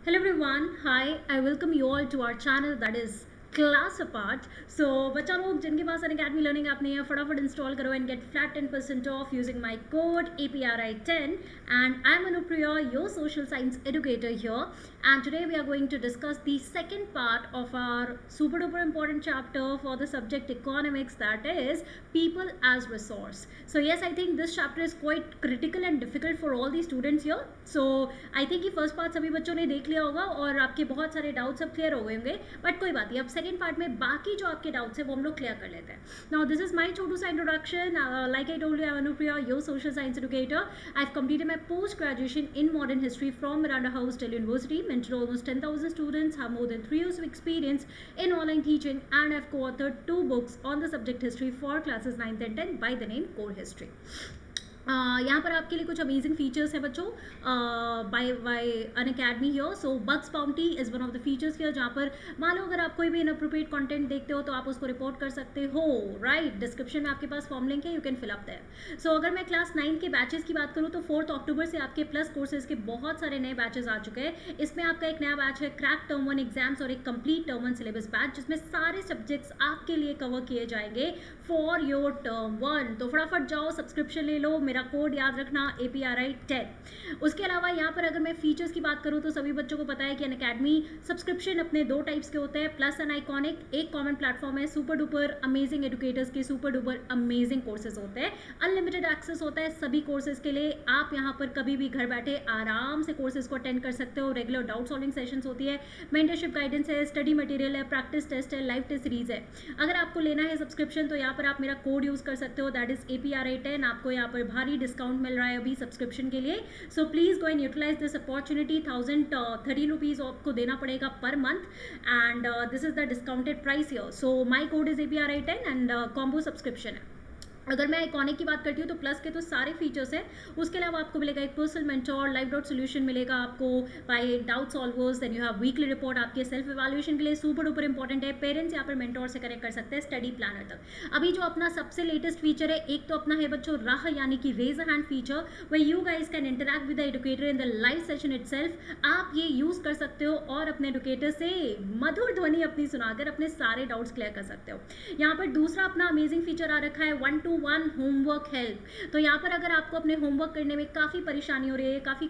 Hello everyone, hi, I welcome you all to our channel that is Class Apart. So बच्चा लोग जिनके पास Unacademy Learning app नहीं है फटाफट इंस्टॉल करो and get flat 10% off using my code APRI10 and I'm Anupriya, your social science educator here, and today we are going to discuss the second part of our super duper important chapter for the subject economics, that is people as resource. So yes, I think this chapter is quite critical and difficult for all the students here. So I think कि first part सभी बच्चों ने देख लिया होगा और आपके बहुत सारे डाउट्स अब क्लियर हो गए होंगे, बट कोई बात नहीं, अब सेकंड पार्ट में बाकी जो आपके डाउट्स है वो हम लोग क्लियर कर लेते हैं. नाउ दिस इज माय छोटू सा introduction. Like I told you, I am Anupriya, your social science educator. I have completed my post graduation in modern history from Miranda House Tell University, mentored almost 10,000 students, have more than 3 years of experience in online teaching, and I've co-authored 2 books on the subject history for classes 9th and 10th by the name Core History. यहाँ पर आपके लिए कुछ amazing features हैं बच्चों by Unacademy here. So bugs bounty is one of the features here, जहाँ पर मान लो अगर आप कोई भी इनअप्रोप्रिएट कंटेंट देखते हो तो आप उसको रिपोर्ट कर सकते हो. राइट, डिस्क्रिप्शन में आपके पास फॉर्म लिंक है, you can fill up there. So अगर मैं क्लास 9 के बैचेस की बात करूँ तो 4 अक्टूबर से आपके प्लस कोर्सेज के बहुत सारे नए बैचेस आ चुके हैं. इसमें आपका एक नया बैच है क्रैक टर्म 1 एग्जाम्स और एक कंप्लीट टर्म 1 सिलेबस बैच, जिसमें सारे सब्जेक्ट्स आपके लिए कवर किए जाएंगे फॉर योर टर्म 1. तो फटाफट जाओ, सब्सक्रिप्शन ले लो, मेरा कोड याद रखना APRI10. उसके अलावा यहाँ पर अगर मैं फीचर्स की बात करूँ तो सभी बच्चों को पता है कि अनअकैडमी सब्सक्रिप्शन अपने 2 टाइप्स के होते हैं, प्लस एंड आइकॉनिक. एक कॉमन प्लेटफॉर्म है, सुपर डुपर अमेजिंग एजुकेटर्स के सुपर डुपर अमेजिंग कोर्सेज होते हैं, अनलिमिटेड एक्सेस होता है सभी कोर्सेज के लिए. आप यहाँ पर कभी भी घर बैठे आराम से कोर्सेज को अटेंड कर सकते हो. रेगुलर डाउट सॉल्विंग सेशंस होती है, मेंटरशिप गाइडेंस है, स्टडी मटेरियल है, प्रैक्टिस टेस्ट है, लाइव टेस्ट सीरीज है. अगर आपको लेना है सब्सक्रिप्शन तो यहाँ पर आप मेरा कोड यूज कर सकते हो, दैट इज APRI10. आपको यहाँ पर भारी डिस्काउंट मिल रहा है अभी सब्सक्रिप्शन के लिए. So please go and utilise this opportunity. 1013 rupees आपको देना पड़ेगा per month, and this is the discounted price here. So my code is APRI10 and combo subscription है. अगर मैं आइकॉनिक की बात करती हूँ तो प्लस के तो सारे फीचर्स हैं. उसके अलावा आपको मिलेगा एक personal mentor, live doubt solution मिलेगा आपको by doubt solvers, then you have weekly report आपके सेल्फ इवैल्यूएशन के लिए सुपर डुपर इंपॉर्टेंट है. पेरेंट्स यहाँ पर मेंटोर से कनेक्ट कर सकते हैं स्टडी प्लानर तक. अभी जो अपना सबसे लेटेस्ट फीचर है, एक तो अपना है बच्चों राह, यानी कि raise a hand feature, way you guys can interact with the educator in the live session itself. आप ये यूज कर सकते हो और अपने एजुकेटर से मधुर ध्वनि अपनी सुनाकर अपने सारे डाउट्स क्लियर कर सकते हो. यहाँ पर दूसरा अपना अमेजिंग फीचर आ रखा है 1-to-1 होमवर्क हेल्प. तो यहाँ पर अगर आपको अपने होमवर्क करने में काफ़ी परेशानी हो रही है, काफ़ी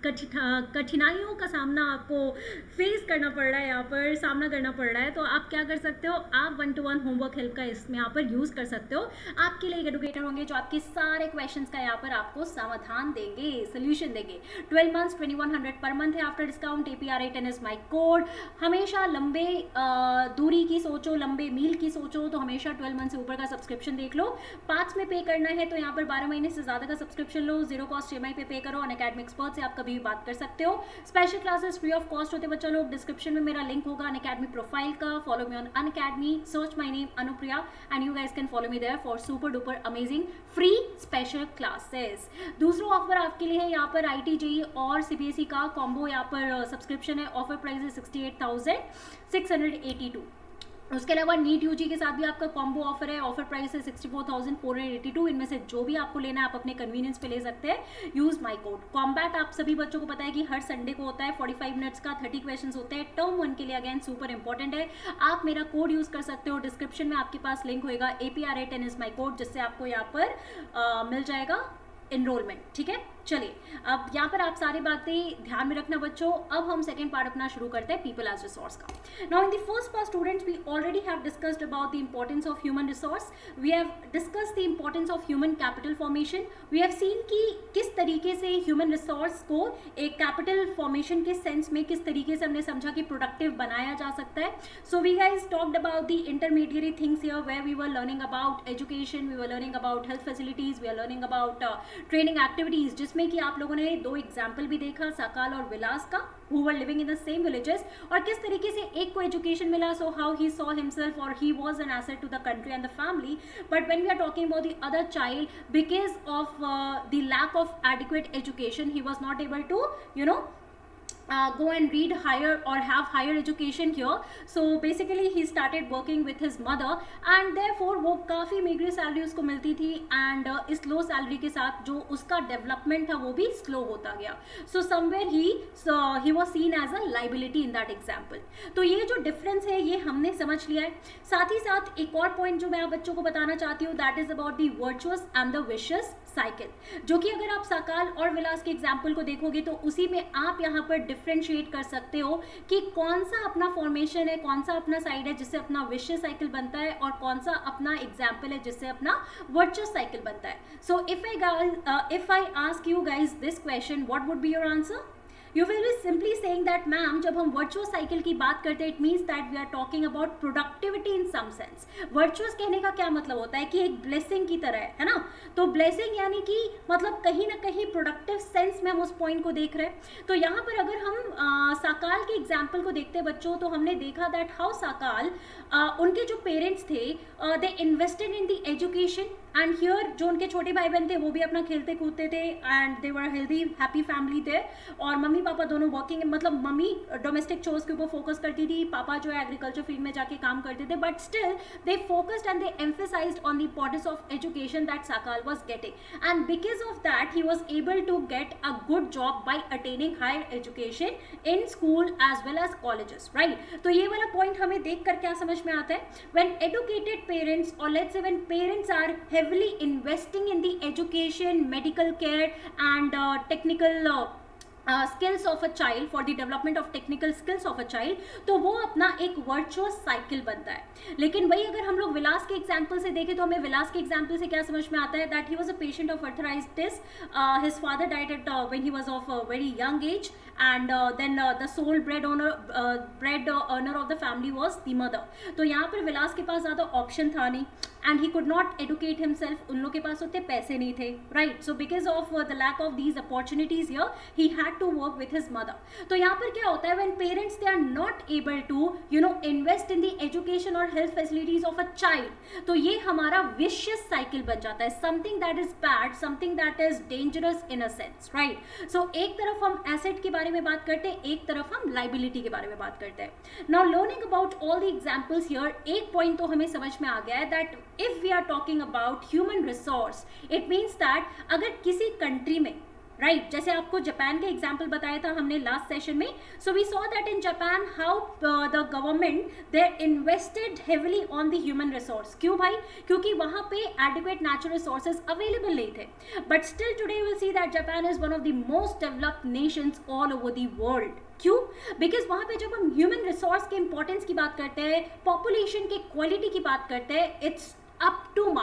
कठिनाइयों का सामना आपको फेस करना पड़ रहा है, यहाँ पर सामना करना पड़ रहा है, तो आप क्या कर सकते हो, आप 1-to-1 होमवर्क हेल्प का इसमें यहाँ पर यूज़ कर सकते हो. आपके लिए एक एडुकेटर होंगे जो आपके सारे क्वेश्चंस का यहाँ पर आपको समाधान देंगे, सोल्यूशन देंगे. 12 मंथ्स 2100 पर मंथ है after discount. APRI10 is my code. हमेशा लंबे दूरी की सोचो, लंबे मील की सोचो, तो हमेशा 12 मंथ से ऊपर का सब्सक्रिप्शन देख लो. पार्ट्स में पे करना है तो यहाँ पर 12 महीने से ज़्यादा का सब्सक्रिप्शन लो, 0 कॉस्ट EMI पे करो. अनअकैडमी एक्सपर्ट से आप कभी भी बात कर सकते हो. Special classes free of cost होते हैं बच्चा लोग. डिस्क्रिप्शन में मेरा लिंक होगा अनअकैडमी प्रोफाइल का. Follow me on Unacademy, search my name Anupriya, and you guys can follow me there for super duper amazing free special classes. दूसरा ऑफर आपके लिए है यहाँ पर IT JEE और CBSE का कॉम्बो यहाँ पर सब्सक्रिप्शन है. ऑफर प्राइस है 68,682. उसके अलावा नीट UG के साथ भी आपका कॉम्बो ऑफर है. ऑफर प्राइस है 64,482. इनमें से जो भी आपको लेना है आप अपने कन्वीनियंस पे ले सकते हैं. Use my code combat. आप सभी बच्चों को पता है कि हर संडे को होता है 45 मिनट्स का, 30 क्वेश्चंस होते हैं. टर्म 1 के लिए अगेन सुपर इंपॉर्टेंट है. आप मेरा कोड यूज कर सकते हो. डिस्क्रिप्शन में आपके पास लिंक होगा APRI10 इज माई कोड, जिससे आपको यहाँ पर मिल जाएगा एनरोलमेंट. ठीक है, चलिए अब यहाँ पर आप सारी बातें ध्यान में रखना बच्चों. अब हम सेकंड पार्ट अपना शुरू करते हैं पीपल एज रिसोर्स का. Now in the first part students we already have discussed about the importance of human resource. We have discussed the importance of human capital formation. We have seen कि किस तरीके से human resource को एक capital formation के sense में किस तरीके से हमने समझा कि प्रोडक्टिव बनाया जा सकता है. So we guys talked about the intermediate things here where we were learning about education, we were learning about health facilities, we are learning about training activities, जिसमें कि आप लोगों ने 2 एग्जाम्पल भी देखा सकाल और विलास का, who were living in the same villages, और किस तरीके से एक को एजुकेशन मिला, so how he saw himself or he was an asset to the country and the family. But when we are talking about the other child, because of the lack of adequate education, he was not able to go and read higher or have higher education here. So basically he started working with his mother and therefore वो काफ़ी मेगरी salary उसको मिलती थी and इस लो salary के साथ जो उसका डेवलपमेंट था वो भी स्लो होता गया. So somewhere he was seen as a liability in that example. तो ये जो डिफरेंस है ये हमने समझ लिया है. साथ ही साथ एक और पॉइंट जो मैं आप बच्चों को बताना चाहती हूँ, that is about the virtuous and the vicious cycle, जो कि अगर आप साकाल और विलास के एग्जाम्पल को देखोगे तो उसी में आप यहाँ पर डिफ्रेंशिएट कर सकते हो कि कौन सा अपना फॉर्मेशन है, कौन सा अपना साइड है जिससे अपना विशियस साइकिल बनता है और कौन सा अपना एग्जाम्पल है जिससे अपना वर्चुअस साइकिल बनता है. So if I ask you guys this question, what would be your answer? You will be simply saying that ma'am जब हम वर्चुअस साइकिल की बात करते हैं, it means that we are talking about productivity in some sense. Virtuous कहने का क्या मतलब होता है कि एक ब्लेसिंग की तरह है ना. तो ब्लेसिंग यानी कि मतलब कहीं ना कहीं प्रोडक्टिव सेंस में हम उस पॉइंट को देख रहे हैं. तो यहाँ पर अगर हम साकाल के एग्जाम्पल को देखते हैं बच्चों, तो हमने देखा दैट हाउ साकाल उनके जो पेरेंट्स थे they invested in the education and here जो उनके छोटे भाई बहन थे वो भी अपना खेलते कूदते थे and they were healthy happy family थे. और मम्मी पापा दोनों वर्किंग, मतलब मम्मी डोमेस्टिक चोर्स के ऊपर फोकस करती थी, पापा जो है एग्रीकल्चर फील्ड में जाके काम करते थे, but still they focused and they emphasised on the importance of education that साकाल was getting and because of that he was able to get a good job by attaining higher education in school as well as colleges, right. तो ये वाला point हमें देख कर क्या समझ में आता है, व्हेन एडुकेटेड पेरेंट्स और let's say when parents are heavily investing in the education, medical care and technical skills of a child, for the development of technical skills of a child, तो वो अपना एक वर्चुअस साइकिल बनता है. लेकिन वही अगर हम लोग विलास के एग्जाम्पल से देखें तो हमें विलास के एग्जाम्पल से क्या समझ में आता है, that he was a patient of arthritis. His father died at when he was of very young age and then the sole bread earner of the family was the mother. तो यहाँ पर विलास के पास ज़्यादा ऑप्शन था नहीं and he could not educate himself. उन लोग के पास उतने पैसे नहीं थे, right? So because of the lack of these opportunities here, he had to work with his mother. तो यहाँ पर क्या होता है, when parents they are not able to invest in the education or health facilities of a child, तो ये हमारा vicious cycle बन जाता है, something that is bad, something that is dangerous in a sense, right? So एक तरफ हम asset के बारे में बात करते हैं, एक तरफ हम लाइबिलिटी के बारे में बात करते हैं. Now learning about all the examples here, एक पॉइंट तो हमें समझ में आ गया है that if we are talking about human resource, it means that अगर किसी कंट्री में, राइट, जैसे आपको जापान का एग्जाम्पल बताया था हमने लास्ट सेशन में. So we saw that in Japan how the government they invested heavily on the human resource. क्यों भाई? क्योंकि वहाँ पे एडिक्वेट नेचुरल रिसोर्सेज अवेलेबल नहीं थे. But still today you will see that Japan is one of the most developed nations all over the world. क्यों? Because वहाँ पे जब हम ह्यूमन रिसोर्स के इंपॉर्टेंस की बात करते हैं, पॉपुलेशन के क्वालिटी की बात करते हैं, it's up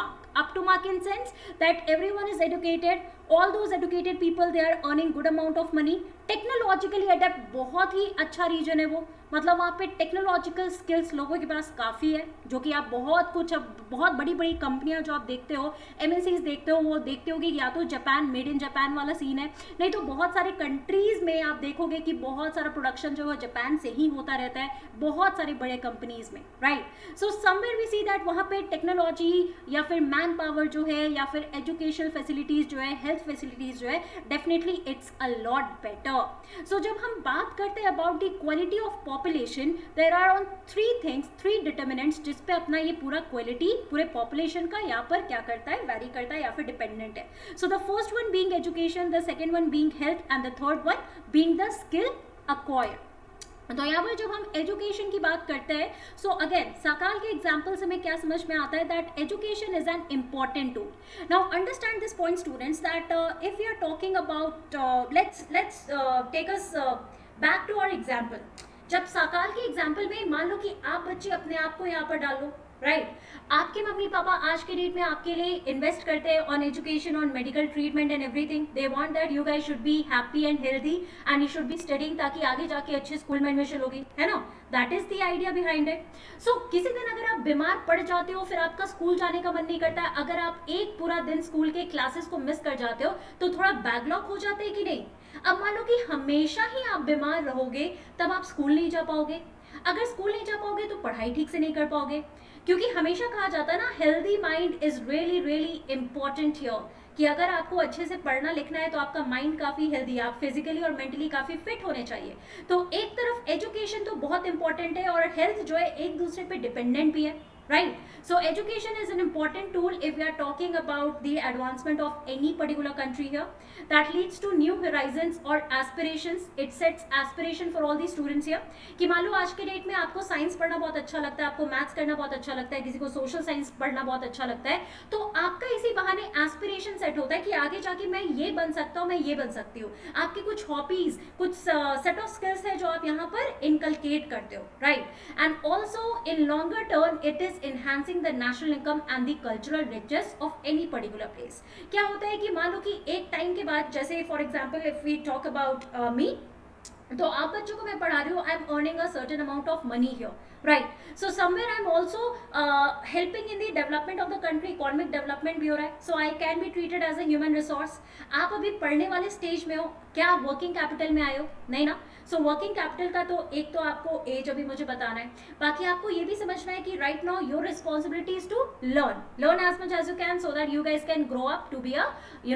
to mark in sense that everyone is educated, all those educated people they are earning good amount of money, technologically adept बहुत ही अच्छा रीजन है वो, मतलब वहाँ पे टेक्नोलॉजिकल स्किल्स लोगों के पास काफ़ी है, जो कि आप बहुत कुछ, अब बहुत बड़ी बड़ी कंपनियाँ जो आप देखते हो, एमएनसीज देखते हो, वो देखते हो कि या तो जापान, मेड इन जापान वाला सीन है, नहीं तो बहुत सारे कंट्रीज़ में आप देखोगे कि बहुत सारा प्रोडक्शन जो है जापान से ही होता रहता है, बहुत सारे बड़े कंपनीज में, right. So somewhere we see that वहाँ पे टेक्नोलॉजी या फिर मैन पावर जो है या फिर एजुकेशनल फैसिलिटीज़ जो है, हेल्थ फैसिलिटीज़ जो है, definitely it's a lot better. So जब हम बात करते हैं about the quality of population, there are on three things, three determinants जिस पे अपना ये पूरा quality पूरे population का यहाँ पर क्या करता है, vary करता है या फिर dependent है. So the first one being education, the second one being health and the third one being the skill acquired. तो यहाँ पर जब हम एजुकेशन की बात करते हैं, सो अगेन साकाल के एग्जाम्पल से हमें क्या समझ में आता है that education is an important tool. Now understand this point students that if you are talking about let's take us back to our example. जब साकाल के एग्जाम्पल में मान लो कि आप बच्चे अपने आप को यहाँ पर डाल लो, राइट. आपके मम्मी पापा आज के डेट में आपके लिए इन्वेस्ट करते हैं on education, on medical treatment and everything. They want that you guys should be happy and healthy and you should be studying, ताकि आगे जाके अच्छे स्कूल में एडमिशन होगी, है ना. That is the idea behind it. So किसी दिन अगर आप बीमार पड़ जाते हो, फिर आपका स्कूल जाने का मन नहीं करता है, अगर आप एक पूरा दिन स्कूल के क्लासेस को मिस कर जाते हो तो थोड़ा बैकलॉग हो जाते हैं कि नहीं. अब मान लो कि हमेशा ही आप बीमार रहोगे, तब आप स्कूल नहीं जा पाओगे. अगर स्कूल नहीं जा पाओगे तो पढ़ाई ठीक से नहीं कर पाओगे, क्योंकि हमेशा कहा जाता है ना, healthy mind is really really important here. कि अगर आपको अच्छे से पढ़ना लिखना है तो आपका माइंड काफ़ी हेल्दी है, आप फिजिकली और मेंटली काफ़ी फिट होने चाहिए। तो एक तरफ एजुकेशन तो बहुत इंपॉर्टेंट है और हेल्थ जो है एक दूसरे पे डिपेंडेंट भी है, right? So education is an important tool if we are talking about the advancement of any particular country here, that leads to new horizons or aspirations. It sets aspiration for all the students here कि मान लो आज के date में आपको science पढ़ना बहुत अच्छा लगता है, आपको मैथ्स करना बहुत अच्छा लगता है, किसी को सोशल साइंस पढ़ना बहुत अच्छा लगता है, तो आपका इसी बहाने एस्पिरेशन सेट होता है कि आगे जाके मैं ये बन सकता हूँ, मैं ये बन सकती हूँ। आपकी कुछ हॉबीज, कुछ सेट ऑफ स्किल्स है जो आप यहाँ पर इनकलकेट करते हो, right? And also in longer term it is enhancing the national income and the cultural riches of any particular place. क्या होता है कि मान लो कि एक टाइम के बाद, जैसे for example if we talk about me, तो आप बच्चों को मैं पढ़ा रही हूँ, I am earning a certain amount of money here, right? So somewhere I am also helping in the development of the country, economic development भी हो रहा है, so I can be treated as a human resource. आप अभी पढ़ने वाले stage में हो, क्या आप वर्किंग कैपिटल में आए हो? नहीं ना। सो वर्किंग कैपिटल का तो एक तो आपको एज अभी मुझे बताना है, बाकी आपको ये भी समझना है कि right now your responsibility is to learn as much as you can, so that you guys can grow up to be a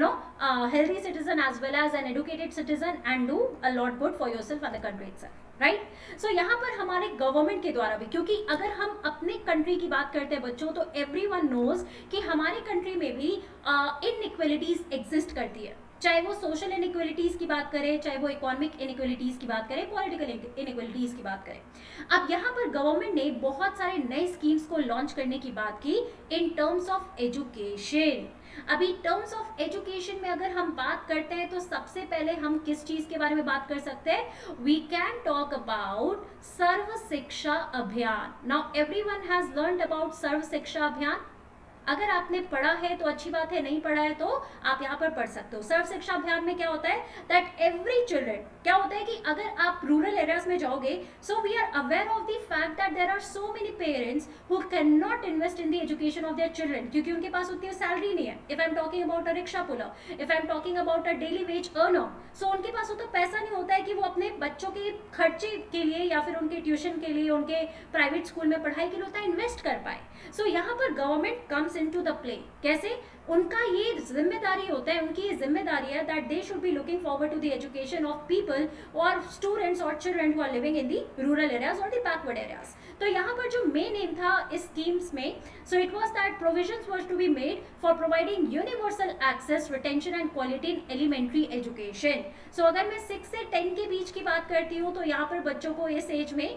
healthy citizen as well as an educated citizen and do a lot good for yourself and the country itself, right? So यहाँ पर हमारे government के द्वारा भी, क्योंकि अगर हम अपने कंट्री की बात करते हैं बच्चों, तो एवरीवन नोज कि हमारी कंट्री में भी इनइक्वालिटीज एग्जिस्ट करती है, चाहे वो सोशल इनइक्वालिटीज की बात करें, चाहे वो इकोनॉमिक इनइक्वालिटीज की बात करें, पॉलिटिकल इनइक्वालिटीज की बात करें। अब यहाँ पर गवर्नमेंट ने बहुत सारे नए स्कीम्स को लॉन्च करने की बात की इन टर्म्स ऑफ एजुकेशन। अभी टर्म्स ऑफ एजुकेशन में अगर हम बात करते हैं तो सबसे पहले हम किस चीज के बारे में बात कर सकते हैं? We can talk about Sarva Shiksha Abhiyan. Now everyone has learned about Sarva Shiksha Abhiyan. अगर आपने पढ़ा है तो अच्छी बात है, नहीं पढ़ा है तो आप यहाँ पर पढ़ सकते हो। सर्व शिक्षा अभियान में क्या होता है? दैट एवरी चिल्ड्रन, क्या होता है कि अगर आप रूरल एरियाज में जाओगे, so we are aware of the fact that there are so many parents who can not invest in the education of their children, क्योंकि उनके पास उतनी सैलरी नहीं है। If I am talking about a rickshaw puller, if I am talking about a daily wage earner, so उनके पास उतना पैसा नहीं होता है कि वो अपने बच्चों के खर्चे के लिए या फिर उनके ट्यूशन के लिए, उनके प्राइवेट स्कूल में पढ़ाई के लिए उतना इन्वेस्ट कर पाए। सो यहाँ पर government comes into the play. कैसे? उनका ये जिम्मेदारी होता है, उनकी ये जिम्मेदारी है that they should be looking forward to the education of people और स्टूडेंट्स और children who are living in the rural areas और द बैकवर्ड एरियाज। तो यहाँ पर जो मेन एम था इस स्कीम्स में, so it was that provisions was to be made for providing universal access, retention and quality in elementary education. So अगर मैं 6 से 10 के बीच की बात करती हूँ तो यहाँ पर बच्चों को इस एज में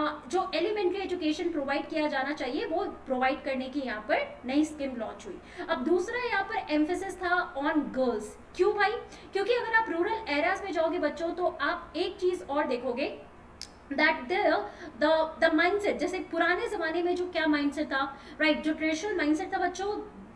जो एलिमेंट्री एजुकेशन प्रोवाइड किया जाना चाहिए वो प्रोवाइड करने की यहाँ पर नई स्कीम लॉन्च हुई। अब दूसरा यहाँ पर एम्फेसिस था ऑन गर्ल्स। क्यों भाई? क्योंकि अगर आप रूरल एरियाज में जाओगे बच्चों तो आप एक चीज और देखोगे दैट द माइंडसेट, जैसे पुराने जमाने में जो क्या माइंडसेट था, राइट? जो ट्रेडिशनल माइंडसेट था बच्चों,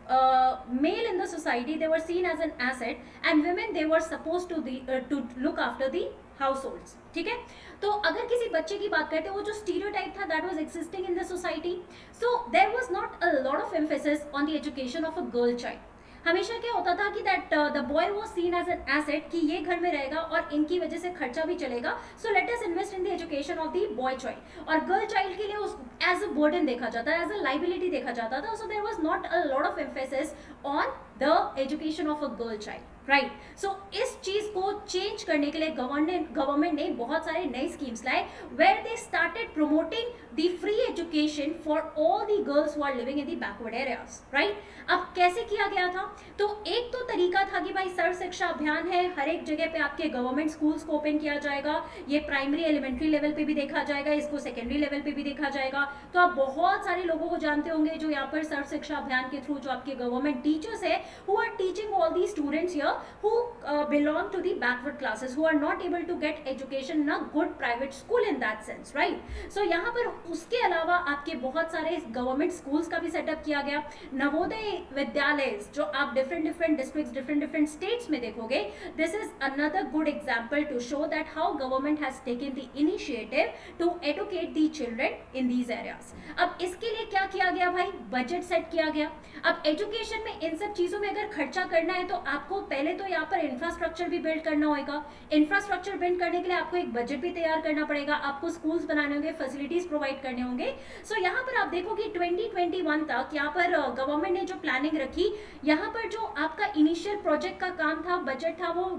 male in the society they were seen as an asset and women they were supposed to look after the households, ठीक है? तो अगर किसी बच्चे की बात करते हैं, वो जो stereotype था that was existing in the society, so there was not a lot of emphasis on the education of a girl child. हमेशा क्या होता था कि that the boy was seen as an asset, कि ये घर में रहेगा और इनकी वजह से खर्चा भी चलेगा, so let us invest in the education of the boy child. और गर्ल चाइल्ड के लिए उस एज अ बर्डन देखा जाता है, एज अ लाइबिलिटी देखा जाता था। So there was not a lot of emphasis on the education of a girl child, right? So इस चीज को चेंज करने के लिए गवर्नमेंट ने बहुत सारे नए स्कीम्स लाए where they started promoting the free education for all the girls who are living in the backward areas, right? अब कैसे किया गया था? तो एक तो तरीका था कि भाई सर्व शिक्षा अभियान है, हर एक जगह पे आपके गवर्नमेंट स्कूल्स को ओपन किया जाएगा, ये प्राइमरी एलिमेंट्री लेवल पे भी देखा जाएगा, इसको सेकेंडरी लेवल पे भी देखा जाएगा। तो आप बहुत सारे लोगों को जानते होंगे जो यहाँ पर सर्व शिक्षा अभियान के थ्रू जो आपके गवर्नमेंट टीचर्स है who are teaching all the students here who belong to the backward classes, who are not able to get education in a good private school in that sense, right? So यहाँ पर उसके अलावा आपके बहुत सारे government schools का भी setup किया गया। नवोदय विद्यालय जो आप डिफरेंट डिस्ट्रिक्ट्स, डिफरेंट स्टेट्स में देखोगे, this is another good example to show that how government has taken the initiative to educate the children in these areas. अब इसके लिए क्या किया गया भाई? बजट सेट किया गया। अब एजुकेशन में इन सब चीजों में अगर खर्चा करना है तो आपको पहले पहले तो यहाँ पर इंफ्रास्ट्रक्चर भी बिल्ड करना होगा। इंफ्रास्ट्रक्चर बिल्ड करने के लिए आपको एक बजट भी तैयार करना पड़ेगा, आपको स्कूल्स बनाने होंगे, फैसिलिटीज प्रोवाइड करने होंगे। सो यहाँ पर आप देखो कि 2021 तक यहाँ पर गवर्नमेंट ने जो प्लानिंग रखी, यहाँ पर जो आपका इनिशियल प्रोजेक्ट का काम था, बजट था, वो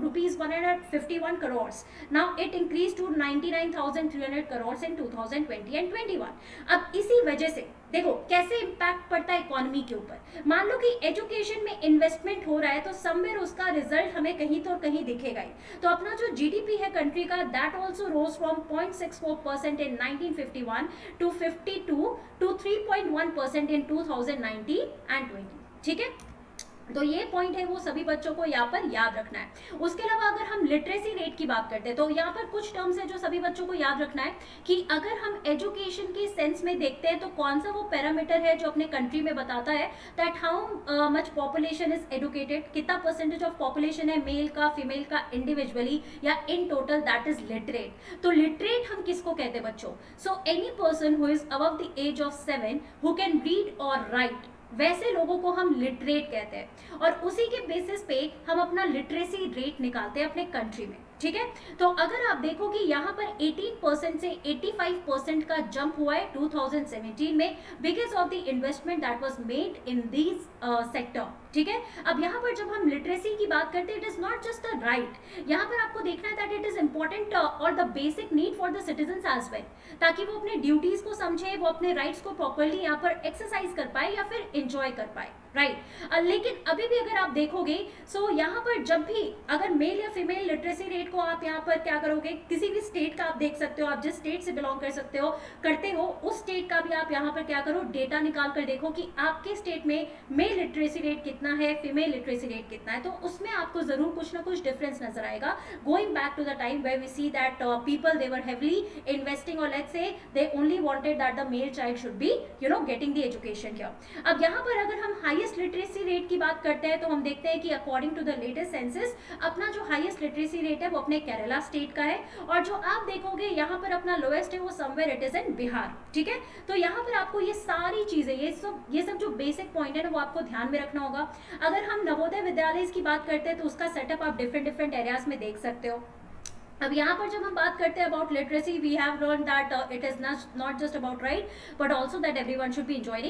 ₹151 crore. Now it increase to 99,300 crore in 2020 and 21। अब इसी वजह से देखो कैसे इंपैक्ट पड़ता है इकोनॉमी के ऊपर। मान लो कि एजुकेशन में इन्वेस्टमेंट हो रहा है तो समवेयर उसका रिजल्ट हमें कहीं तो कहीं दिखेगा ही। तो अपना जो जीडीपी है कंट्री का, that also rose from 0.64% in 1951 to 52 to 3.1% in 2019 and 20। ठीक है, तो ये पॉइंट है वो सभी बच्चों को यहाँ पर याद रखना है। उसके अलावा अगर हम लिटरेसी रेट की बात करते हैं तो यहाँ पर कुछ टर्म्स है जो सभी बच्चों को याद रखना है कि अगर हम एजुकेशन के सेंस में देखते हैं तो कौन सा वो पैरामीटर है जो अपने कंट्री में बताता है that how much population is educated, कितना परसेंटेज ऑफ पॉपुलेशन है मेल का, फीमेल का, इंडिविजुअली या in total, that is literate. तो लिटरेट हम किसको कहते हैं बच्चों? So any person who is above the age of 7 who can read और राइट, वैसे लोगों को हम लिटरेट कहते हैं और उसी के बेसिस पे हम अपना लिटरेसी रेट निकालते हैं अपने कंट्री में। ठीक है, तो अगर आप देखो कि यहाँ पर 18% से 85% का जंप हुआ है 2017 में because of the investment that was made in this sector. ठीक है, अब यहाँ पर जब हम लिटरेसी की बात करते हैं, it is not just a right, यहाँ पर आपको देखना है दैट इट इज इंपॉर्टेंट और the basic need for the citizens as well, ताकि वो अपने ड्यूटीज को समझे, वो अपने राइट्स को प्रॉपरली यहाँ पर एक्सरसाइज कर पाए या फिर एंजॉय कर पाए। राइट लेकिन अभी भी अगर आप देखोगे सो यहाँ पर जब भी अगर मेल या फीमेल लिटरेसी रेट को आप यहाँ पर क्या करोगे, किसी भी स्टेट का आप देख सकते हो, आप जिस स्टेट से बिलोंग करते हो उस स्टेट का भी आप यहाँ पर क्या करो, डेटा निकाल कर देखो कि आपके स्टेट में मेल लिटरेसी रेट कितना है, फीमेल लिटरेसी रेट कितना है, तो उसमें आपको जरूर कुछ ना कुछ डिफरेंस नजर आएगा। Going back to the time where we see that people they were heavily investing और let's say they only wanted that the male child should be getting the education here. अब यहाँ पर अगर हम हाईएस्ट लिटरेसी रेट की बात करते हैं तो हम देखते हैं कि according to the latest census अपना जो हाईएस्ट लिटरेसी रेट है वो अपने केरला स्टेट का है और जो आप देखोगे यहाँ पर अपना लोएस्ट है वो somewhere it is in Bihar. ठीक है, तो यहाँ पर आपको ये सारी चीजें ये सब जो बेसिक पॉइंट है ना वो आपको ध्यान में रखना होगा। अगर हम नवोदय विद्यालय की बात करते हैं तो उसका सेटअप आप डिफरेंट एरियाज में देख सकते हो। अब यहाँ पर जब हम बात करते हैं about literacy, we have learn that it is not just about right but also that everyone should be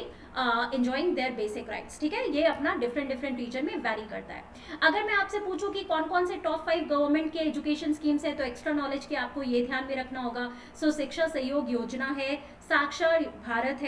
enjoying their basic rights। ठीक है, ये अपना डिफरेंट रीजन में वैरी करता है। अगर मैं आपसे पूछूं कि कौन कौन से टॉप 5 गवर्नमेंट के एजुकेशन स्कीम्स है तो एक्स्ट्रा नॉलेज के आपको ये ध्यान में रखना होगा। सो शिक्षा सहयोग योजना है, साक्षर भारत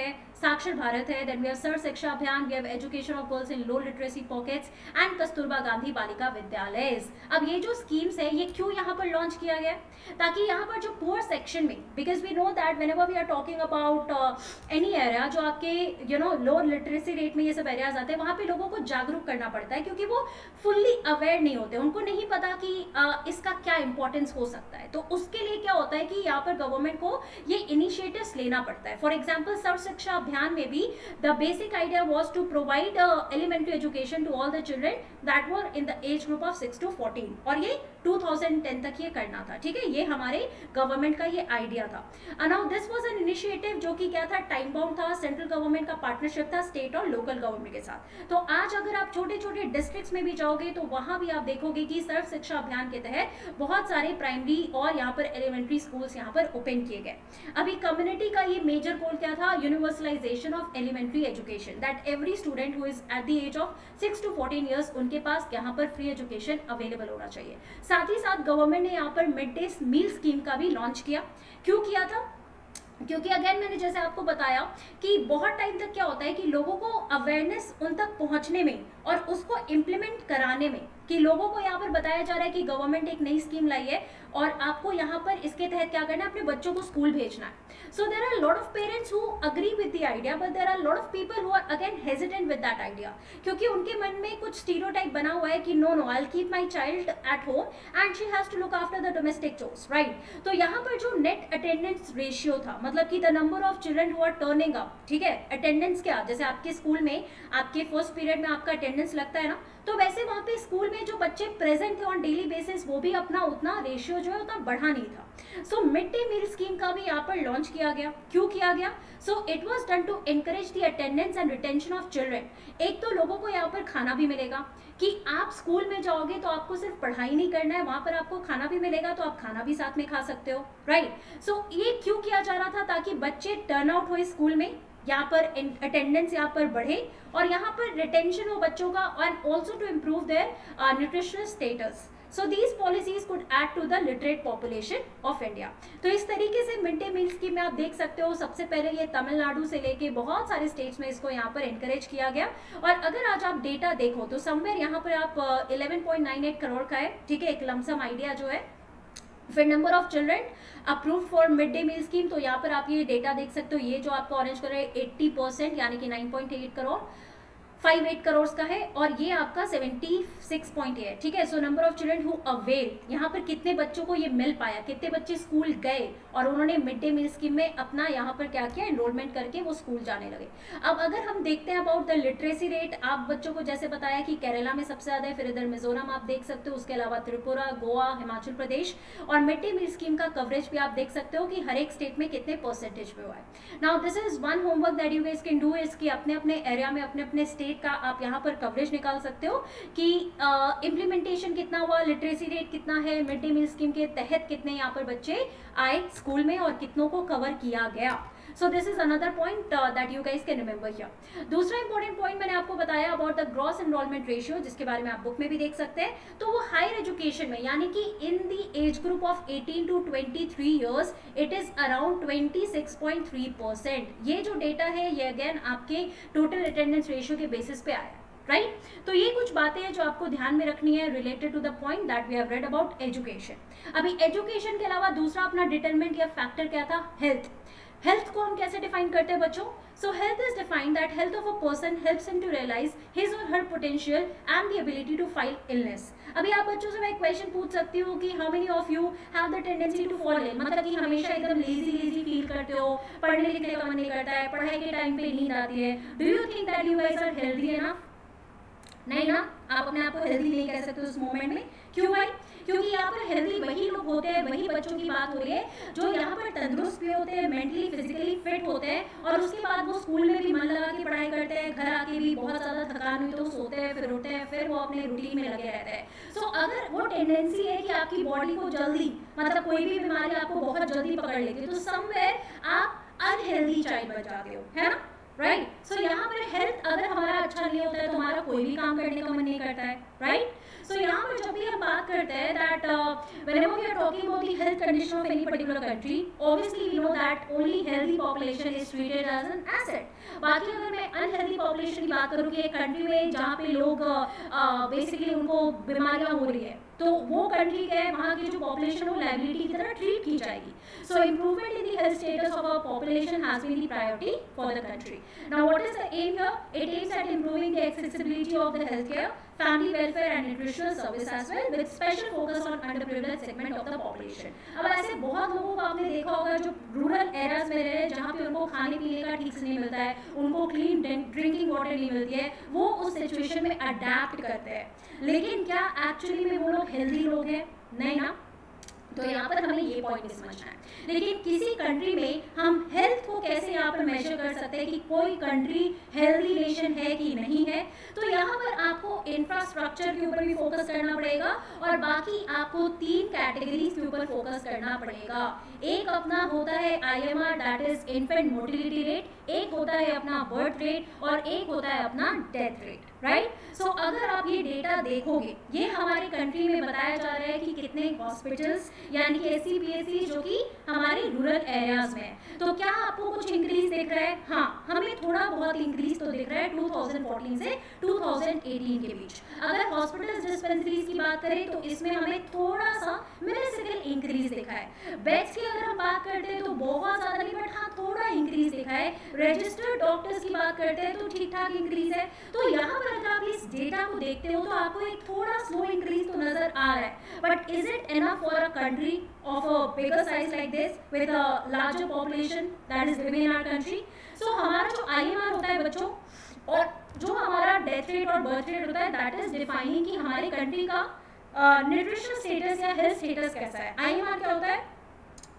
है, then we have Sarva Shiksha Abhiyan, we have education of girls in low literacy pockets and Kasturba Gandhi Balika Vidyalaya. अब ये जो स्कीम्स है ये क्यों यहाँ पर लॉन्च किया गया, ताकि यहाँ पर जो पुअर सेक्शन में, because we know that whenever we are talking about any area जो आपके लो लिटरेसी रेट में ये सब एरियाज आते हैं, वहाँ पे लोगों को जागरूक करना पड़ता है क्योंकि वो फुल्ली अवेयर नहीं होते, उनको नहीं पता कि इसका क्या इंपॉर्टेंस हो सकता है। तो उसके लिए क्या होता है कि यहाँ पर गवर्नमेंट को ये इनिशिएटिव्स लेना पड़ता है। फॉर एग्जाम्पल सर्व शिक्षा अभियान में भी the basic idea was to provide elementary education to all the children that were in the age group of 6 to 14 और ये 2010 तक ये करना था। ठीक है, ये हमारे गवर्नमेंट का ये आइडिया था। Now this was an initiative जो कि क्या था, टाइम बाउंड था, सेंट्रल गवर्नमेंट का पार्टनरशिप था स्टेट और लोकल गवर्नमेंट के साथ। तो आज अगर आप छोटे डिस्ट्रिक्ट्स में भी जाओगे तो वहां भी आप देखोगे कि सर्व शिक्षा अभियान के तहत बहुत सारे प्राइमरी और यहाँ पर एलिमेंट्री स्कूल्स यहाँ पर ओपन किए गए। अभी कम्युनिटी का ये मेजर गोल क्या था, universalisation of elementary education, that every student who is at the age of 6 to 14 years उनके पास यहाँ पर फ्री एजुकेशन अवेलेबल होना चाहिए। साथ ही साथ गवर्नमेंट ने यहाँ पर मिड डे मील स्कीम का भी लॉन्च किया। क्यों किया था, क्योंकि अगेन मैंने जैसे आपको बताया कि बहुत टाइम तक क्या होता है कि लोगों को अवेयरनेस उन तक पहुंचने में और उसको इम्प्लीमेंट कराने में, कि लोगों को यहाँ पर बताया जा रहा है कि गवर्नमेंट एक नई स्कीम लाई है और आपको यहाँ पर इसके तहत क्या करना है, अपने बच्चों को स्कूल भेजना है। So there are lot of parents who agree with the idea but there are lot of people who are again hesitant with that idea, क्योंकि उनके मन में कुछ स्टीरियोटाइप बना हुआ है कि no I will keep my child at home and she has to look after the domestic chores, right. तो यहाँ पर जो नेट अटेंडेंस रेशियो था, मतलब कि the number of children who are turning up, ठीक है, अटेंडेंस क्या, जैसे आपके स्कूल में आपके फर्स्ट पीरियड में आपका अटेंडेंस लगता है ना, तो वैसे वहाँ पे स्कूल में जो बच्चे प्रेजेंट थे ऑन डेली बेसिस वो भी अपना उतना रेशियो जो है उतना बढ़ा नहीं था। So mid day meal scheme का भी यहाँ पर लॉन्च किया गया। क्यों किया गया? So it was done to encourage the attendance and retention of children. एक तो लोगों को यहाँ पर खाना भी मिलेगा कि आप स्कूल में जाओगे तो आपको सिर्फ पढ़ाई नहीं करना है, वहाँ पर आपको खाना भी मिलेगा, तो आप खाना भी साथ में खा सकते हो, राइट। सो ये क्यों किया जा रहा था? ताकि बच्चे टर्न आउट हो स्कूल में, यहाँ पर अटेंडेंस यहाँ पर बढ़े और यहाँ पर रिटेंशन हो बच्चों का, and also to improve their nutritional status. So these policies could add to the literate population of India. तो इस तरीके से मिड डे मील स्कीम में आप देख सकते हो, सबसे पहले ये तमिलनाडु से लेके बहुत सारे स्टेट्स में इसको यहाँ पर एनकरेज किया गया। और अगर आज आप डेटा देखो तो समवेयर यहाँ पर आप 11.98 करोड़ का है, ठीक है, एक लमसम आइडिया जो है। फिर number of children approve for mid day meal scheme, तो यहाँ पर आप ये डेटा देख सकते हो, ये जो आपका ऑरेंज कलर है 80% यानी कि 9.8 करोड़ 58 करोड़ का है, और ये आपका 76.8 है, ठीक है। So number of children who avail, यहाँ पर कितने बच्चों को ये मिल पाया, कितने बच्चे स्कूल गए और उन्होंने मिड डे मील स्कीम में अपना यहाँ पर क्या किया, एनरोलमेंट करके वो स्कूल जाने लगे। अब अगर हम देखते हैं अबाउट द लिटरेसी रेट, आप बच्चों को जैसे बताया कि केरला में सबसे ज़्यादा है, फिर इधर मिजोरम आप देख सकते हो, उसके अलावा त्रिपुरा, गोवा, हिमाचल प्रदेश, और मिड डे मील स्कीम का कवरेज भी आप देख सकते हो कि हर एक स्टेट में कितने परसेंटेज पे हुआ है। Now this is one homework that you guys can do, इसकी अपने अपने एरिया में अपने अपने स्टेट का आप यहाँ पर कवरेज निकाल सकते हो कि इम्प्लीमेंटेशन कितना हुआ, लिटरेसी रेट कितना है, मिड डे मील स्कीम के तहत कितने यहाँ पर बच्चे आए स्कूल में और कितनों को कवर किया गया। So this is another point that you guys can remember here. दूसरा इंपॉर्टेंट पॉइंट मैंने आपको बताया about the gross enrolment ratio, जिसके बारे में आप बुक में भी देख सकते हैं। तो वो हायर एजुकेशन में यानी कि in the age group of 18 to 23 years it is around 26.3%। ये जो डेटा है ये अगेन आपके टोटल अटेंडेंस रेशियो के बेसिस पे आया, राइट। तो ये कुछ बातें हैं जो आपको ध्यान में रखनी है related to the point that we have read about education. अभी एजुकेशन के अलावा दूसरा अपना डिटरमिनेंट या फैक्टर क्या था, हेल्थ। हेल्थ को हम कैसे डिफाइन करते हैं बच्चों? So health is defined that health of a person helps him to realise his और her potential and the ability to fight illness. अभी आप बच्चों से मैं एक क्वेश्चन पूछ सकती हूँ कि how many of you have the tendency to fall ill, मतलब कि हमेशा एकदम लेजी फील करते हो, पढ़ने लिखने का मन नहीं करता है, पढ़ाई के टाइम पे नींद आती है। Do you think that you guys are healthy enough? नहीं ना, आप अपने आप को हेल्दी नहीं कह सकते उस मोमेंट में। क्यों भाई? क्योंकि यहाँ पर हेल्दी वही लोग होते हैं, वही बच्चों की बात हो रही है जो यहाँ पर तंदुरुस्त भी होते हैं, मेंटली फिजिकली फिट होते हैं, और उसके बाद वो स्कूल में भी मन लगा के पढ़ाई करते हैं, घर आके भी बहुत ज़्यादा थकान हुई तो सोते हैं, फिर उठते हैं, फिर वो अपने रूटीन में लगे रहते हैं। सो अगर वो टेंडेंसी है कि आपकी बॉडी को जल्दी, मतलब कोई भी बीमारी आपको बहुत जल्दी पकड़ लेती है, तो समवेयर आप अनहेल्दी चाइल्ड बन जाते हो, है ना, राइट। सो यहाँ पर हेल्थ अगर हमारा अच्छा नहीं होता है तो हमारा कोई भी काम करने का मन नहीं करता है, राइट। सो यहाँ पर जब भी हम बात करते हैं that whenever we are talking about the health condition of any particular country, obviously we know that only healthy population is treated as an asset. बाकी अगर मैं अनहेल्दी पॉपुलेशन की बात करूँ कि एक कंट्री में जहाँ पे लोग बेसिकली उनको बीमारियाँ हो रही है, तो वो कंट्री क्या है, वहाँ की जो पॉपुलेशन वो लाइबिलिटी की तरह ट्रीट की जाएगी। So improvement in the health status of our population has been the priority for the country. Now what is the aim here? It aims at improving the accessibility of the health care, family welfare and nutritional service as well, with special focus on underprivileged segment of the population. अब ऐसे बहुत लोगों को आपने देखा होगा जो rural areas में रह रहे हैं, जहाँ पे उनको खाने पीने का ठीक से नहीं मिलता है, उनको क्लीन ड्रिंकिंग वाटर नहीं मिलती है, वो उस सिचुएशन में अडेप्ट करते हैं। लेकिन क्या एक्चुअली में वो लोग हेल्दी लोग हैं? नहीं ना। तो यहाँ पर हमें ये पॉइंट समझना है। लेकिन किसी कंट्री में हम हेल्थ को कैसे यहाँ पर मेजर कर सकते हैं कि कोई कंट्री हेल्दी नेशन है कि नहीं है? तो यहाँ पर आपको इंफ्रास्ट्रक्चर के ऊपर भी फोकस करना पड़ेगा और बाकी आपको 3 कैटेगरीज के ऊपर फोकस करना पड़ेगा। एक अपना होता है IMR that is infant mortality rate, एक होता है अपना बर्थ रेट और एक होता है अपना डेथ रेट, राइट। सो अगर आप ये डेटा देखोगे, ये हमारे कंट्री में बताया जा रहा है कि कितने हॉस्पिटल्स यानी कि SCPSC जो कि हमारे रूरल एरियाज में है, तो क्या आपको कुछ इंक्रीज दिख रहा है? हाँ, हमें थोड़ा बहुत इंक्रीज तो दिख रहा है 2014 से 2018 के बीच। अगर हॉस्पिटल्स डिस्पेंसरीज की बात करें तो इसमें हमें थोड़ा सा मिनिसिकल इंक्रीज दिखा है। बेड्स की अगर हम बात करते हैं तो बहुत ज़्यादा नहीं, बट हाँ थोड़ा इंक्रीज दिखा है। रजिस्टर्ड डॉक्टर्स की बात करते हैं तो ठीक ठाक इंक्रीज है। तो यहाँ पर अगर आप इस डेटा को देखते हो तो आपको एक थोड़ा स्लो इंक्रीज तो नजर आ रहा है, but is it enough for a country of a bigger size like this with a larger population that is living in our country? So हमारा जो IMR होता है बच्चों, और जो हमारा डेथ रेट और बर्थ रेट होता है, दैट इज डिफाइनिंग कि हमारे कंट्री का न्यूट्रिशनल स्टेटस या हेल्थ स्टेटस कैसा है। IMR क्या होता है?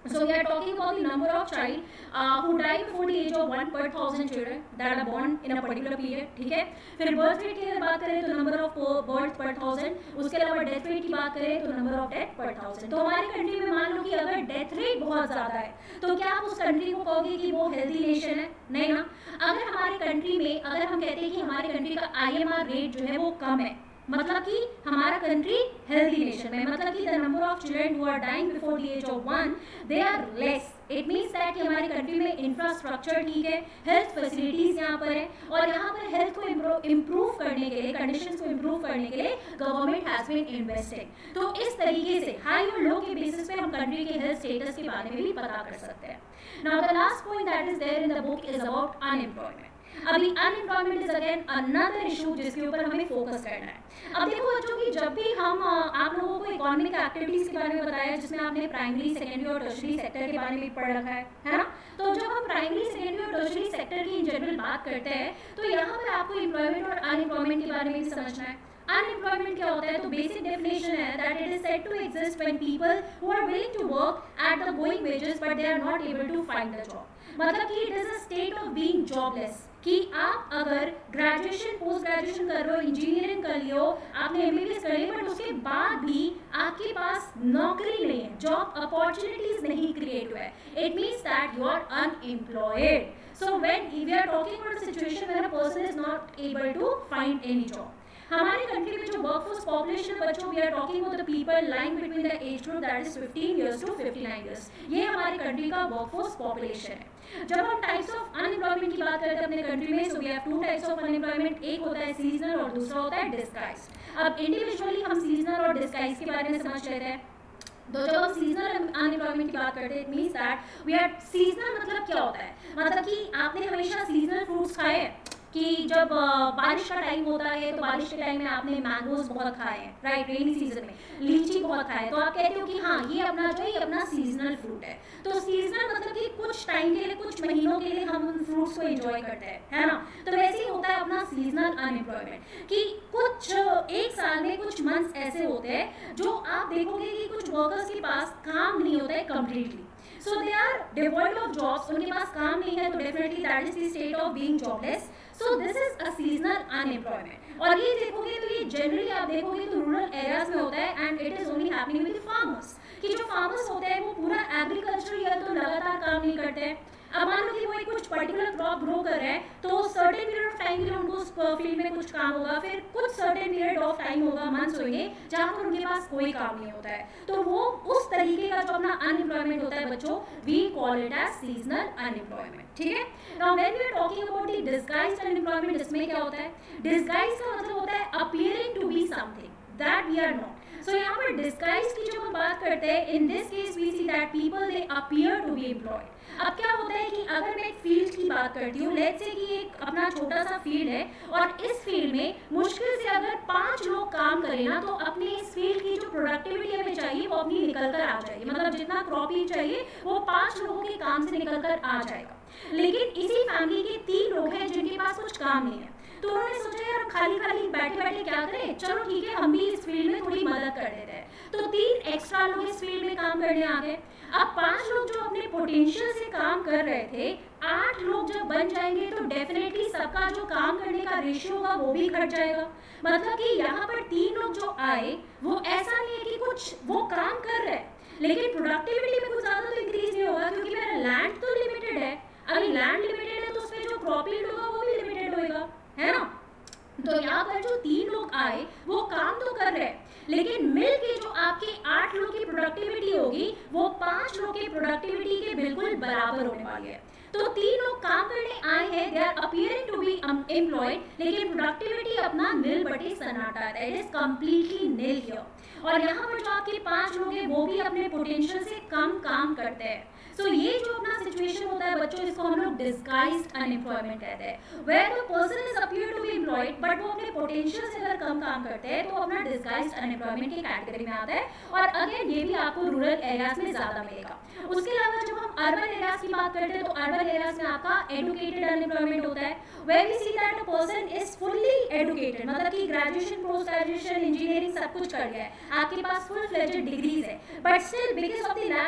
So we are talking about the number of child who die before the age of 1 per 1,000 children that are born in a particular period. ठीक है, फिर बर्थ रेट की अगर बात करें तो नंबर ऑफ बर्थ पर 1,000, उसके अलावा डेथ रेट की बात करें तो नंबर ऑफ डेथ पर 1,000. तो हमारी कंट्री में मान लो कि अगर डेथ रेट बहुत ज़्यादा है तो क्या आप उस कंट्री को कहोगे कि वो हेल्दी नेशन है? नहीं ना. अगर हमारे कंट्री में अगर हम कहते हैं कि हमारे कंट्री का IMR रेट जो है वो कम है, मतलब कि हमारा कंट्री हेल्दी नेशन है, मतलब कि the number of children who are dying before the age of 1 they are less. It means that कि हमारी कंट्री में इंफ्रास्ट्रक्चर ठीक है, हेल्थ फैसिलिटीज यहाँ पर है, और यहाँ पर हेल्थ को इम्प्रूव करने के लिए, कंडीशंस को इम्प्रूव करने के लिए गवर्नमेंट हैज बीन इन्वेस्टिंग. तो इस तरीके से हाई और लो के बेसिस पे हम कंट्री के हेल्थ स्टेटस के बारे में भी पता कर सकते हैं. Now the last point that is there in the book is about unemployment. अभी unemployment is again another issue जिसके ऊपर हमें फोकस करना है. अब देखो बच्चों की जब भी हम आप लोगों को इकोनॉमिक एक्टिविटीज के बारे में बताया जिसमें आपने प्राइमरी, सेकेंडरी और टर्शरी सेक्टर के बारे में पढ़ रखा है ना. तो जब हम प्राइमरी, सेकेंडरी और टर्शरी सेक्टर की इन जनरल बात करते हैं तो यहाँ पर आपको एम्प्लॉयमेंट और अनएम्प्लॉयमेंट के बारे में भी समझना है. अनएम्प्लॉयमेंट क्या होता है? तो बेसिक डेफिनेशन है that it is said to exist when people who are willing to work at the going wages but they are not able to find the job. मतलब कि it is a state of being jobless, कि आप अगर graduation, post graduation कर रहे हो, engineering कर लियो, आपने MBBS कर लिया, बट उसके बाद भी आपके पास नौकरी नहीं है, जॉब अपॉर्चुनिटीज नहीं क्रिएट हुआ है. It means that you are unemployed. So when we are talking about a situation where a person is not able to find any job. हमारे कंट्री में जो वर्कफोर्स पॉपुलेशन बच्चों, we are talking about the people lying between the age group that is 15 years to 59 years. ये हमारे country का workforce population है. जब हम टाइप्स ऑफ अनएम्प्लॉयमेंट की बात करते हैं अपने कंट्री में, so we have two types of unemployment. एक होता है सीजनल और दूसरा होता है डिस्गाइज्ड. अब इंडिविजुअली हम सीजनल और डिस्गाइज्ड के बारे में समझ लेते हैं. तो जब हम सीजनल अनएम्प्लॉयमेंट की बात करते हैं, it means that we are seasonal. मतलब क्या होता है? मतलब कि आपने हमेशा सीजनल फ्रूट्स खाए हैं कि जब बारिश का टाइम होता है तो बारिश के टाइम में आपने मैंगोज बहुत खाए हैं, राइट. रेनी सीजन में लीची बहुत खाए हैं, तो आप कहते हो कि हाँ ये अपना जो है ये अपना सीजनल फ्रूट है. तो सीजनल मतलब कि कुछ टाइम के लिए, कुछ महीनों के लिए हम उन फ्रूट्स को एंजॉय करते हैं, है ना. तो वैसे ही होता है अपना सीजनल अनएम्प्लॉयमेंट, कि कुछ एक साल में कुछ मंथ्स ऐसे होते हैं जो आप देखोगे कि कुछ वर्कर्स के पास काम नहीं होता है completely. So they are devoid of jobs, उनके पास काम नहीं है, तो definitely that is the state of being jobless. So this is a seasonal unemployment. और ये देखोगे तो ये generally आप देखोगे तो रूरल एरियाज में होता है and it is only happening with the farmers. कि जो farmers होते हैं वो पूरा एग्रीकल्चर ईयर तो लगातार काम नहीं करते हैं. अब मान लो कि वो एक कुछ पर्टिकुलर क्रॉप ग्रो कर रहे हैं तो सर्टेन पीरियड ऑफ टाइम के लिए उनको उस फील्ड में कुछ काम होगा, फिर कुछ सर्टेन पीरियड ऑफ टाइम होगा, मंथ्स होंगे जहाँ पर उनके पास कोई काम नहीं होता है. तो वो उस तरीके का जो अपना अनएम्प्लॉयमेंट होता है बच्चों, we call it as seasonal unemployment. ठीक है. Now when we are talking about the disguised unemployment, इसमें क्या होता है? डिस्गाइज का मतलब होता है appearing to be something that we are not. So यहाँ पर डिस्गाइज की जो हम बात करते हैं, in this case we see that people they appear to be employed. अब क्या होता है कि अगर मैं एक फील्ड की बात करती हूँ, लेट्स से कि एक अपना छोटा सा फील्ड है और इस फील्ड में मुश्किल से अगर 5 लोग काम करें ना तो अपनी इस फील्ड की जो प्रोडक्टिविटी हमें चाहिए वो अपनी निकल कर आ जाएगी. मतलब जितना क्रॉप ही चाहिए वो 5 लोगों के काम से निकल कर आ जाएगा. लेकिन इसी फैमिली के 3 लोग हैं जिनके पास कुछ काम नहीं है, तो उन्होंने सोचा यार खाली खाली बैठे बैठे क्या करें, चलो ठीक है हम भी इस फील्ड में थोड़ी मदद कर देते हैं. तो 3 एक्स्ट्रा लोग इस फील्ड में काम करने आ गए. अब 5 लोग जो अपने पोटेंशियल से काम कर रहे थे, 8 लोग जब बन जाएंगे तो डेफिनेटली सबका जो काम करने का रेशियो होगा वो भी घट जाएगा. मतलब कि यहाँ पर 3 लोग जो आए वो ऐसा नहीं है कि कुछ वो काम कर रहे हैं लेकिन प्रोडक्टिविटी में कुछ ज़्यादा तो इंक्रीज नहीं होगा, क्योंकि मेरा लैंड तो लिमिटेड है. अगर लैंड लिमिटेड है तो उसमें जो क्रॉप यील्ड होगा वो भी लिमिटेड होगा, है ना. तो यहाँ पर जो 3 लोग आए वो काम तो कर रहे हैं लेकिन मिल के जो आपके 8 लोग की प्रोडक्टिविटी होगी वो 5 लोग की प्रोडक्टिविटी के बिल्कुल बराबर होने वाली है. तो 3 लोग काम करने आए हैं, they are appearing to be employed, लेकिन प्रोडक्टिविटी अपना नील बटे सन्नाटा है, it is completely nil here. और यहाँ पर जो आपके 5 लोग हैं वो भी अपने पोटेंशियल से कम काम करते हैं. सो ये जो अपना सिचुएशन होता है बच्चों, इसको हम लोग डिस्गाइज्ड अनएम्प्लॉयमेंट कहते हैं, where the person is appear to be employed but वो अपने पोटेंशियल से अगर कम काम करते हैं तो अपना डिस्गाइज्ड अनएम्प्लॉयमेंट की कैटेगरी में आता है. और अगेन ये भी आपको रूरल एरियाज में ज्यादा मिलेगा. उसके अलावा जब हम अर्बन एरियाज की बात करते हैं तो अर्बन एरियाज में आपका एडुकेटेड अनएम्प्लॉयमेंट होता है, where we see that a person is fully educated, मतलब कि ग्रेजुएशन, पोस्ट ग्रेजुएशन, इंजीनियरिंग सब कुछ कर लिया है, आपके पास फुल फ्लेजेड डिग्रीज है, but still because of the lack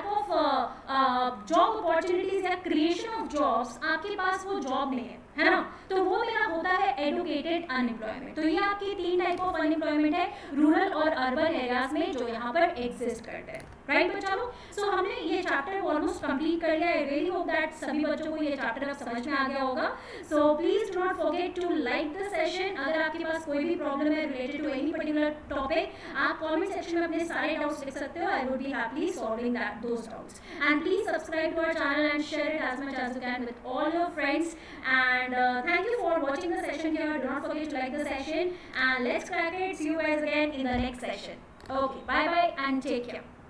lack of job opportunities या क्रिएशन ऑफ जॉब्स, आपके पास वो जॉब नहीं है ना, तो वो मेरा होता है एडुकेटेड अनएम्प्लॉयमेंट। तो ये आपकी 3 टाइप ऑफ अनएम्प्लॉयमेंट है रूरल और अर्बन एरियाज में जो यहाँ पर एग्जिस्ट करते हैं, राइट बच्चा लोग। सो हमने ये चैप्टर ऑलमोस्ट कंप्लीट कर लिया। आई रियली होप दैट सभी बच्चों को ये चैप्टर अब समझ में आ गया होगा। So please do not forget to like the session. अगर आपके पास कोई भी प्रॉब्लम है related to any particular topic, आप कमेंट सेक्शन में अपने सारे डाउट्स लिख सकते हो। I would be happily solving that those doubts. And please subscribe to our channel and share it as much as you can with all your friends. And thank you for watching the session here. Do not forget to like the session and let's crack it. See you guys again in the next session. Okay, bye bye and take care.